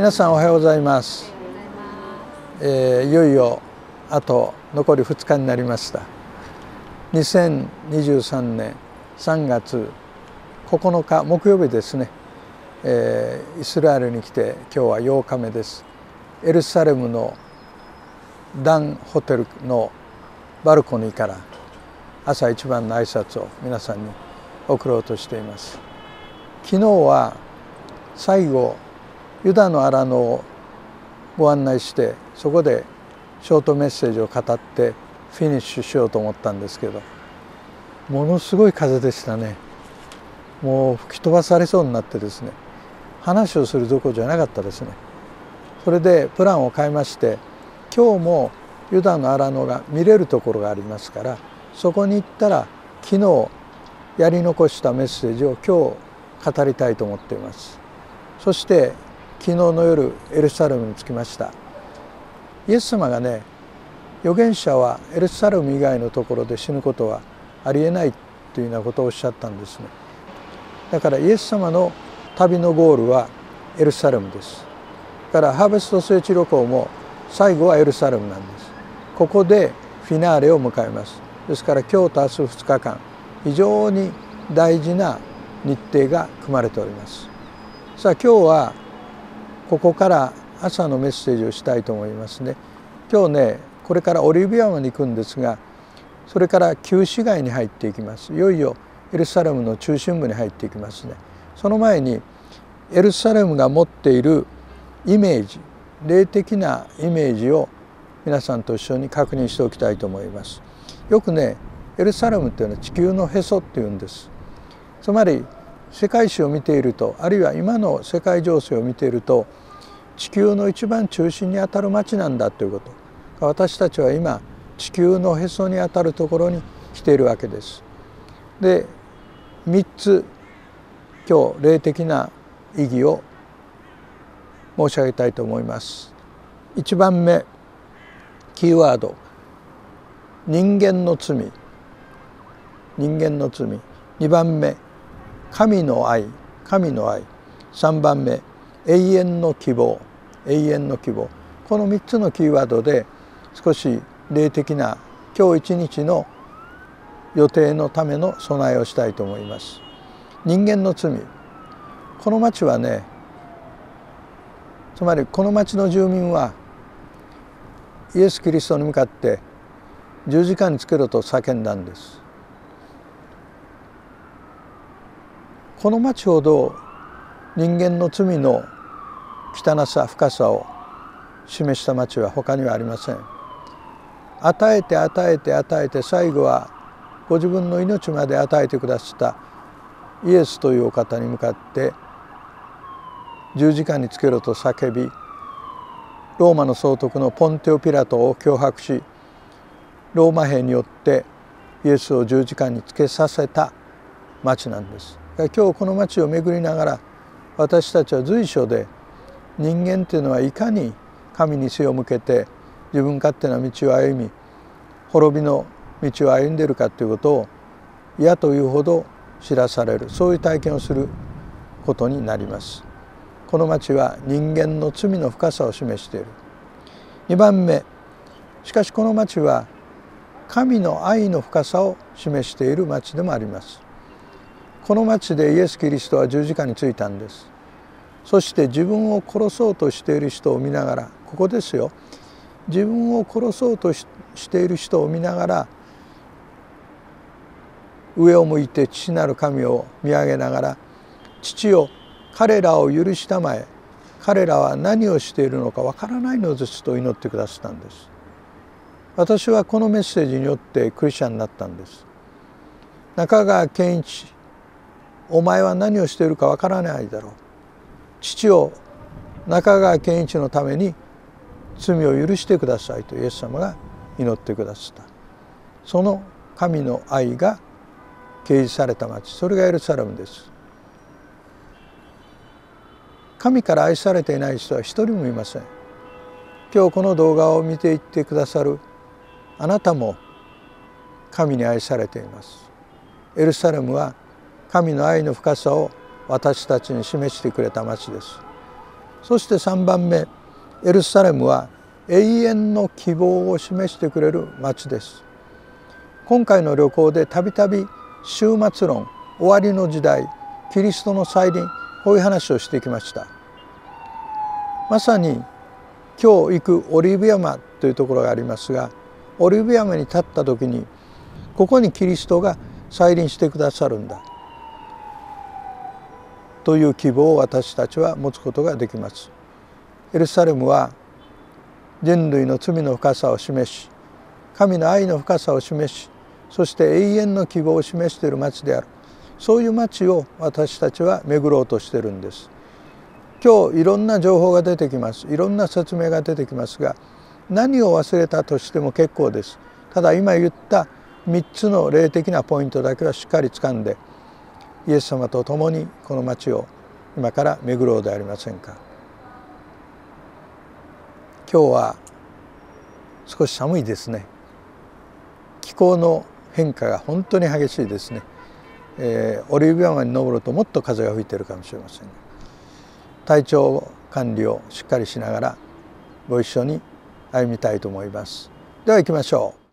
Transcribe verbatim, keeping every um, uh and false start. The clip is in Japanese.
皆さんおはようございます。えー、いよいよあと残りふつかになりました。にせんにじゅうさんねんさんがつここのか木曜日ですね、えー、イスラエルに来て今日はようかめです。エルサレムのダンホテルのバルコニーから朝一番の挨拶を皆さんに送ろうとしています。昨日は最後ユダの荒野をご案内してそこでショートメッセージを語ってフィニッシュしようと思ったんですけど、ものすごい風でしたね。もう吹き飛ばされそうになってですね、話をするどころじゃなかったですね。それでプランを変えまして、今日もユダの荒野が見れるところがありますから、そこに行ったら昨日やり残したメッセージを今日語りたいと思っています。そして昨日の夜エルサレムに着きました。イエス様がね、預言者はエルサレム以外のところで死ぬことはありえないというようなことをおっしゃったんですね。だからイエス様の旅のゴールはエルサレムです。だからハーベスト聖地旅行も最後はエルサレムなんです。ここでフィナーレを迎えます。ですから今日と明日ふつかかん、非常に大事な日程が組まれております。さあ今日はここから朝のメッセージをしたいと思いますね。今日ね、これからオリーブ山に行くんですが、それから旧市街に入っていきます。いよいよエルサレムの中心部に入っていきますね。その前にエルサレムが持っているイメージ、霊的なイメージを皆さんと一緒に確認しておきたいと思います。よくね、エルサレムっていうのは地球のへそっていうんです。つまり世界史を見ていると、あるいは今の世界情勢を見ていると、地球の一番中心にあたる町なんだということ。私たちは今地球のへそにあたるところに来ているわけです。で、みっつ今日霊的な意義を申し上げたいと思います。いちばんめ、キーワード、人間の罪。人間の罪。にばんめ、神の愛。神の愛。さんばんめ、永遠の希望。永遠の希望。このみっつのキーワードで少し霊的な今日一日の予定のための備えをしたいと思います。人間の罪。この町はね、つまりこの町の住民はイエス・キリストに向かって十字架につけろと叫んだんです。この町ほど人間の罪の汚さ、深さを示した町は他にはありません。与えて与えて与えて、最後はご自分の命まで与えてくださったイエスというお方に向かって十字架につけろと叫び、ローマの総督のポンテオ・ピラトを脅迫し、ローマ兵によってイエスを十字架につけさせた町なんです。今日この町を巡りながら、私たちは随所で人間というのはいかに神に背を向けて自分勝手な道を歩み、滅びの道を歩んでいるかということを嫌というほど知らされる、そういう体験をすることになります。この町は人間の罪の深さを示している。にばんめ、しかしこの町は神の愛の深さを示している町でもあります。この町でイエス・キリストは十字架についたんです。そして自分を殺そうとしている人を見ながら、ここですよ、自分を殺そうとしている人を見ながら、上を向いて父なる神を見上げながら、父よ、彼らを許したまえ、彼らは何をしているのかわからないのですと祈ってくださったんです。私はこのメッセージによってクリスチャンになったんです。中川健一、お前は何をしているかわからないだろう。父を中川健一のために罪を許してくださいとイエス様が祈ってくださった。その神の愛が掲示された町、それがエルサレムです。神から愛されていない人は一人もいません。今日この動画を見ていってくださるあなたも神に愛されています。エルサレムは神の愛の深さを私たちに示してくれた町です。 そしてさんばんめ、エルサレムは永遠の希望を示してくれる町です。今回の旅行でたびたび終末論、終わりの時代、キリストの再臨、こういう話をしてきました。まさに今日行くオリーブ山というところがありますが、オリーブ山に立った時にここにキリストが再臨してくださるんだという希望を私たちは持つことができます。エルサレムは人類の罪の深さを示し、神の愛の深さを示し、そして永遠の希望を示している町である。そういう町を私たちは巡ろうとしているんです。今日いろんな情報が出てきます。いろんな説明が出てきますが、何を忘れたとしても結構です。ただ今言ったみっつの霊的なポイントだけはしっかり掴んで、イエス様と共にこの町を今から巡ろうではありませんか。今日は少し寒いですね。気候の変化が本当に激しいですね。えー、オリーブ山に登るともっと風が吹いているかもしれません。体調管理をしっかりしながらご一緒に歩みたいと思います。では行きましょう。